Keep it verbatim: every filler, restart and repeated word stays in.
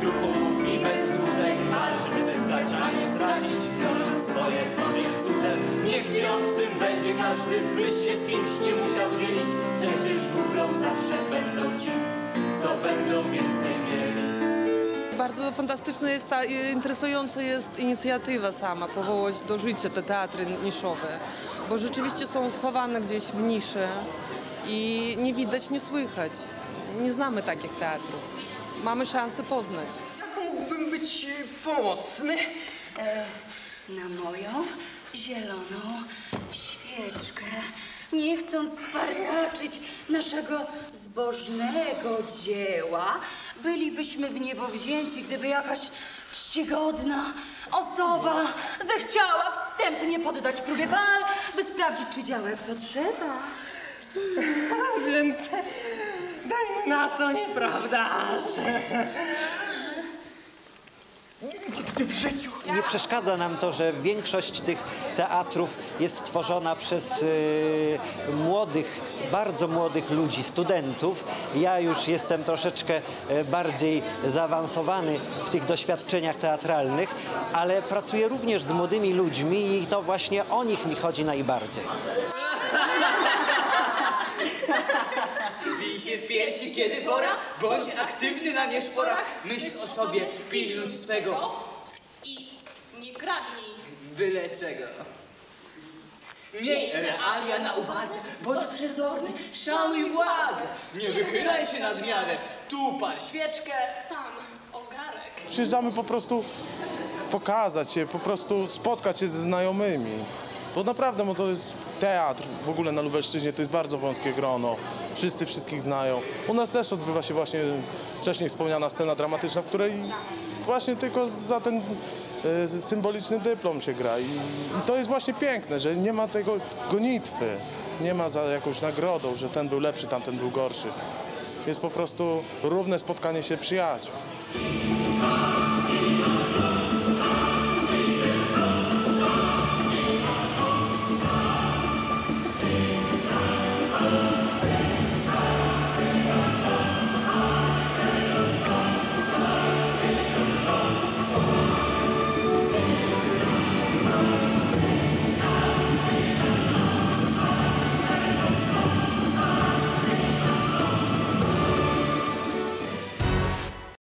ruchów i bez złudzeń walczymy ze stać, a nie stracić, mnożąc swoje podziel cudze. Niech ci obcym będzie każdy, byś się z kimś nie musiał dzielić. Przecież górą zawsze będą ci, co będą więcej mieli. Bardzo fantastyczna jest ta, interesująca jest inicjatywa sama, powołać do życia te teatry niszowe, bo rzeczywiście są schowane gdzieś w niszy i nie widać, nie słychać. Nie znamy takich teatrów. Mamy szansę poznać. Jak mógłbym być pomocny? E, na moją zieloną świeczkę, nie chcąc spartaczyć naszego zbożnego dzieła, bylibyśmy w niebo wzięci, gdyby jakaś czcigodna osoba zechciała wstępnie poddać próbie bal, by sprawdzić, czy działek potrzeba. Więc dajmy na to, nieprawdaż? Nigdy w życiu. Nie przeszkadza nam to, że większość tych teatrów jest tworzona przez y, młodych, bardzo młodych ludzi, studentów. Ja już jestem troszeczkę y, bardziej zaawansowany w tych doświadczeniach teatralnych, ale pracuję również z młodymi ludźmi i to właśnie o nich mi chodzi najbardziej. Bij się w piersi, kiedy pora, bądź aktywny na nieszporach. Myśl o sobie, pilnuj swego i nie kradnij. byle czego. Miej realia na uwadze, bądź przezorny, szanuj władzę. Nie wychylaj się nad miarę, tu pal świeczkę, Tam ogarek. Przyjeżdżamy po prostu pokazać się, po prostu spotkać się ze znajomymi. Bo naprawdę, bo to jest teatr w ogóle na Lubelszczyźnie, to jest bardzo wąskie grono. Wszyscy wszystkich znają. U nas też odbywa się właśnie wcześniej wspomniana scena dramatyczna, w której właśnie tylko za ten e, symboliczny dyplom się gra. I, I to jest właśnie piękne, że nie ma tego gonitwy. Nie ma za jakąś nagrodą, że ten był lepszy, tamten był gorszy. Jest po prostu równe spotkanie się przyjaciół.